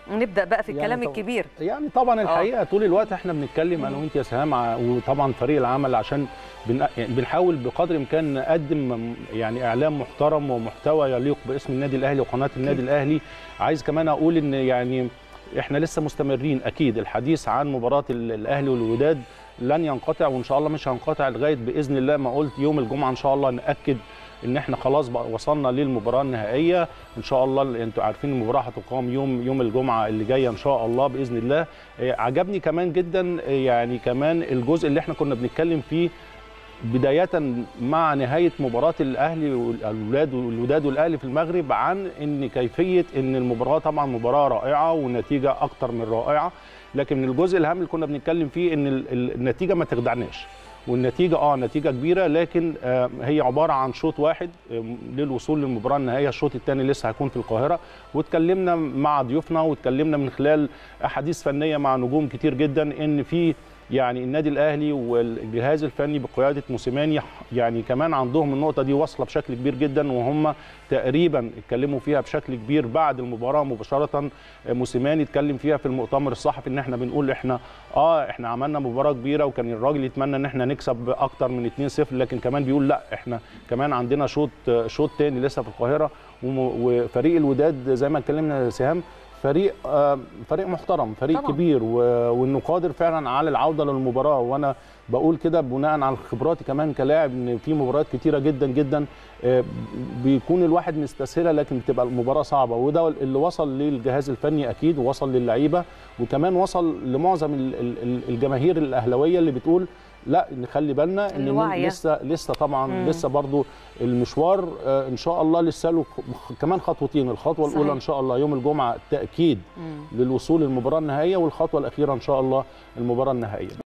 نبدا بقى في الكلام يعني الكبير. يعني طبعا الحقيقه طول الوقت احنا بنتكلم انا وانت يا سهام وطبعا فريق العمل عشان بنحاول بقدر الامكان نقدم يعني اعلام محترم ومحتوى يليق باسم النادي الاهلي وقناه النادي الاهلي. عايز كمان اقول ان يعني احنا لسه مستمرين اكيد الحديث عن مباراه الاهلي والوداد لن ينقطع، وان شاء الله مش هينقطع لغايه باذن الله ما قلت يوم الجمعه ان شاء الله ناكد ان احنا خلاص وصلنا للمباراه النهائيه ان شاء الله. انتوا عارفين المباراه هتقام يوم الجمعه اللي جايه ان شاء الله باذن الله. عجبني كمان جدا يعني كمان الجزء اللي احنا كنا بنتكلم فيه بدايه مع نهايه مباراه الاهلي والوداد والاهلي في المغرب عن ان كيفيه ان المباراه طبعا مباراه رائعه ونتيجه اكتر من رائعه، لكن الجزء الاهم اللي كنا بنتكلم فيه ان النتيجه ما تخدعناش، والنتيجه نتيجه كبيره لكن هي عباره عن شوط واحد للوصول للمباراه النهائيه. الشوط الثاني لسه هيكون في القاهره، واتكلمنا مع ضيوفنا واتكلمنا من خلال احاديث فنيه مع نجوم كتير جدا ان في يعني النادي الاهلي والجهاز الفني بقياده موسيماني يعني كمان عندهم النقطه دي واصله بشكل كبير جدا، وهم تقريبا اتكلموا فيها بشكل كبير بعد المباراه مباشره. موسيماني اتكلم فيها في المؤتمر الصحفي ان احنا بنقول احنا عملنا مباراه كبيره وكان الراجل يتمنى ان احنا نكسب اكتر من 2-0، لكن كمان بيقول لا احنا كمان عندنا شوط تاني لسه في القاهره. وفريق الوداد زي ما اتكلمنا سهام فريق محترم، فريق طبعا كبير وانه قادر فعلا على العوده للمباراه. وانا بقول كده بناء على خبراتي كمان كلاعب ان في مباريات كتيره جدا جدا بيكون الواحد مستسهلها لكن بتبقى المباراه صعبه، وده اللي وصل للجهاز الفني اكيد ووصل للعيبه وكمان وصل لمعظم الجماهير الاهلاويه اللي بتقول لا نخلي بالنا ان لسه طبعا لسه برضو المشوار ان شاء الله لسه له كمان خطوتين. الخطوه صحيح. الاولى ان شاء الله يوم الجمعه التاكيد للوصول للمباراه النهائيه، والخطوه الاخيره ان شاء الله المباراه النهائيه.